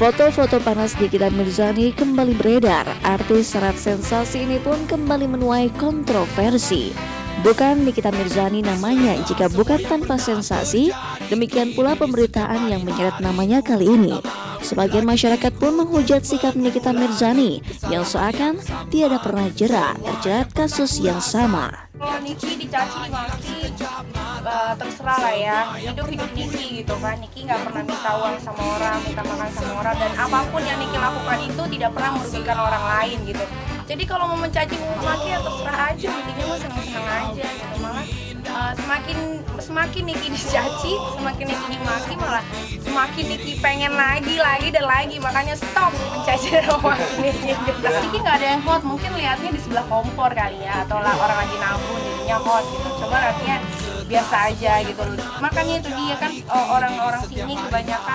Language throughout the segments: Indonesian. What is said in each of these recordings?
Foto-foto panas Nikita Mirzani kembali beredar. Artis sarat sensasi ini pun kembali menuai kontroversi. Bukan Nikita Mirzani namanya jika bukan tanpa sensasi, demikian pula pemberitaan yang menyeret namanya kali ini. Sebagian masyarakat pun menghujat sikap Nikita Mirzani yang seakan tiada pernah jera terjerat kasus yang sama. Kalau Niki dicaci dimaki, terserah lah ya, hidup Niki gitu kan. Niki nggak pernah minta uang sama orang, minta makan sama orang, dan apapun yang Niki lakukan itu tidak pernah merugikan orang lain gitu. Jadi kalau mau mencaci maki ya terserah aja, Nikinya mah senang-senang aja gitu. Malah semakin Niki dicaci, semakin Niki dimaki, malah semakin Niki pengen lagi dan lagi. Makanya stop mencaci dan memaki Niki gitu. Niki nggak ada yang hot, mungkin lihatnya di sebelah kompor kali ya, atau lah orang lagi nabung jadinya hot gitu. Coba lihatnya biasa aja gitu. Makanya itu dia kan, orang-orang sini kebanyakan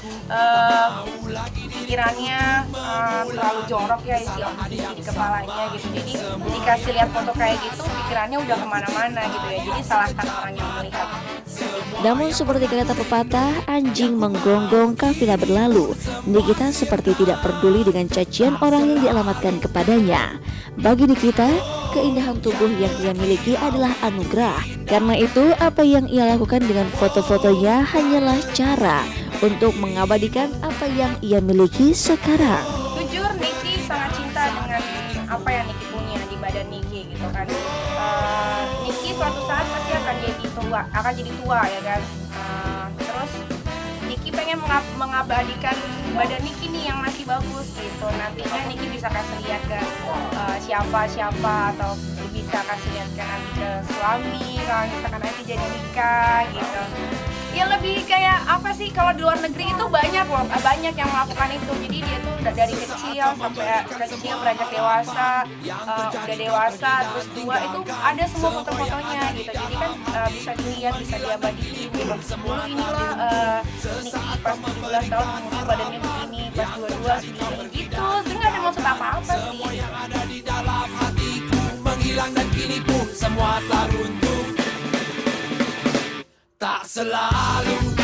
pikirannya terlalu jorok ya, isi di kepalanya gitu. Jadi dikasih lihat foto kayak gitu, pikirannya udah kemana-mana gitu ya. Jadi salahkan orang yang melihat. Namun seperti kata pepatah, anjing menggonggong kafilah berlalu. Nikita seperti tidak peduli dengan cacian orang yang dialamatkan kepadanya. Bagi Nikita, keindahan tubuh yang ia miliki adalah anugerah. Karena itu, apa yang ia lakukan dengan foto-fotonya hanyalah cara untuk mengabadikan apa yang ia miliki sekarang. Jujur, Niki sangat cinta dengan apa yang Niki punya di badan Niki gitu kan. Niki suatu saat pasti akan jadi tua ya kan. Terus Niki pengen mengabadikan badan Niki nih yang masih bagus gitu. Nantinya Niki bisa kasih lihat ke siapa atau bisa kasih lihat ke nanti ke suami kalau misalkan nanti jadi nikah gitu. Ya lebih kayak apa sih, kalau di luar negeri itu banyak yang melakukan itu. Jadi dia tuh dari kecil sampai kecil beranjak dewasa, udah dewasa terus tua, itu ada semua foto-fotonya gitu. Jadi kan bisa dilihat, bisa diabadiin gitu. Dulu inilah Niki pas 17 tahun kemudian badannya begini, pas 22 segini gitu. Itu nggak ada maksud apa-apa sih. Ada di dalam hatiku menghilang dan kini pun semua telah runtuh. Tak selalu